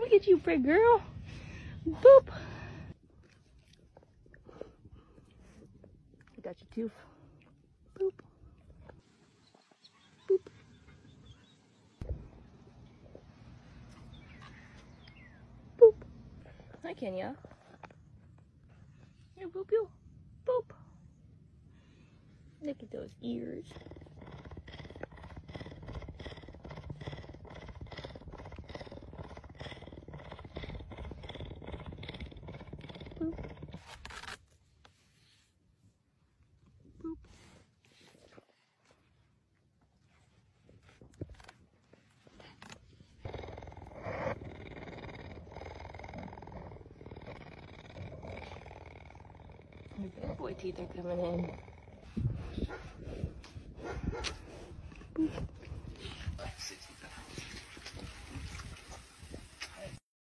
Look at you, pretty girl. Boop. I got your tooth. Boop. Boop. Boop. Hi, Kenya. Here, boop you. Boop. Look at those ears. Boop. Boop. Your big boy teeth are coming in. Boop.